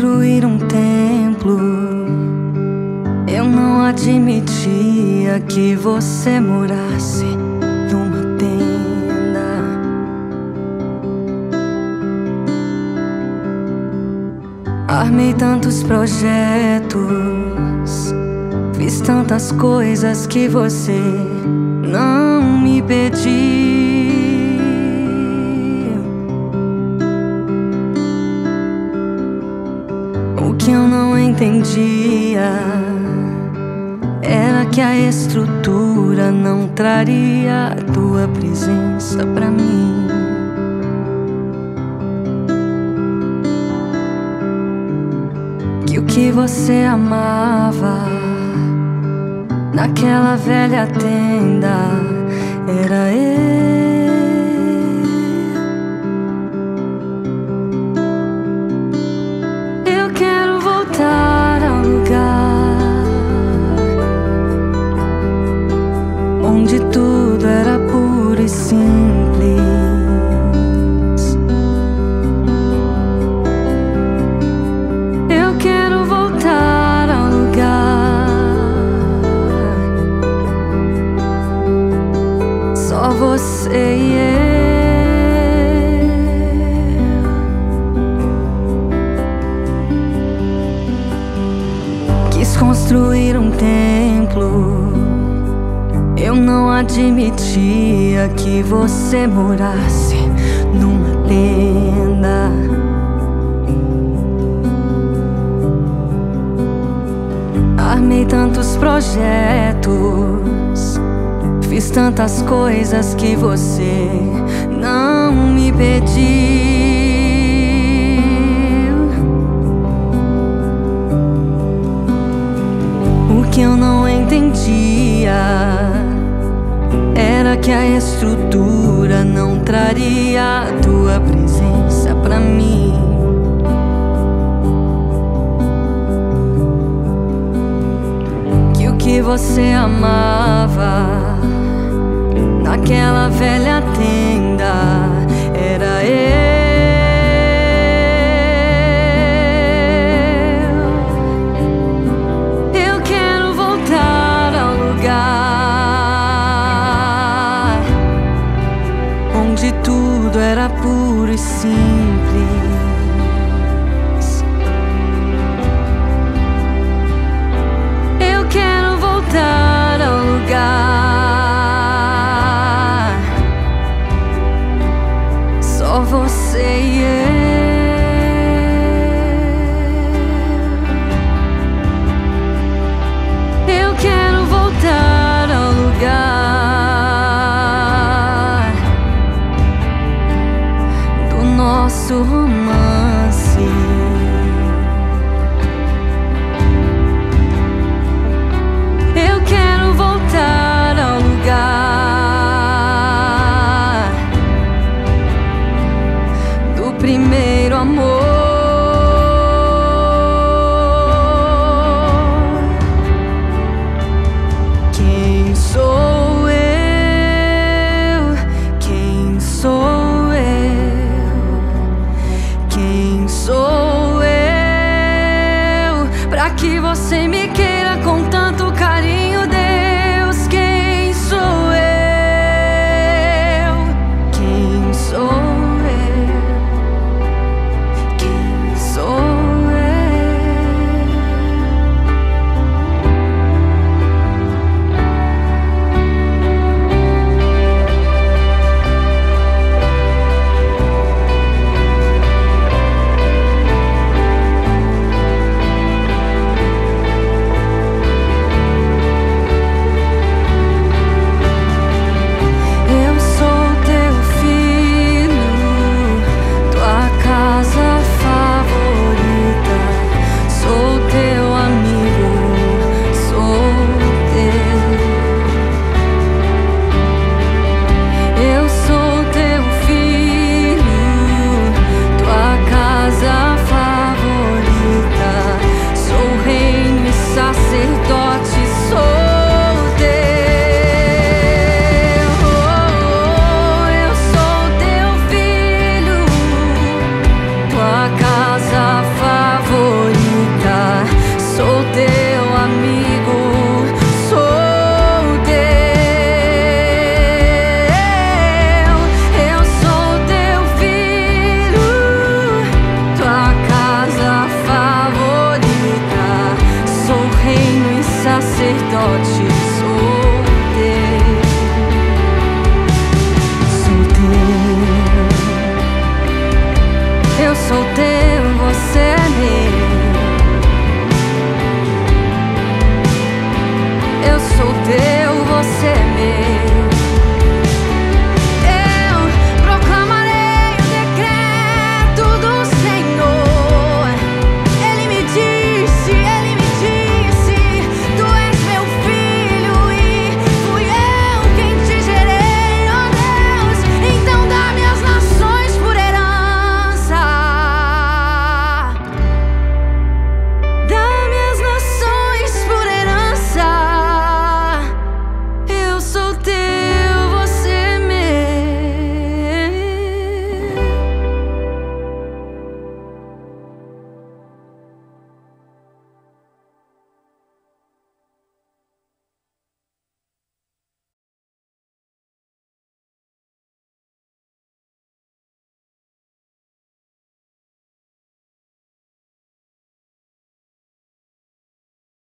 construir um templo, eu não admitia que você morasse numa tenda. Armei tantos projetos, fiz tantas coisas que você não me pediu. O que eu não entendia era que a estrutura não traria a tua presença pra mim. Que o que você amava naquela velha tenda era eu. Eu quero voltar ao lugar onde tudo era puro e simples. Eu quero voltar ao lugar só você e eu. Quis construir um templo, eu não admitia que você morasse numa tenda. Armei tantos projetos, fiz tantas coisas que você não me pediu. O que eu não entendia era que a estrutura não traria a tua presença pra mim. Que o que você amava naquela velha tenda era eu. Eu quero voltar ao lugar onde tudo era puro e simples. Eu quero voltar ao lugar só você e eu. Eu quero voltar ao lugar do nosso romance. Eu quero voltar ao lugar do primeiro amor.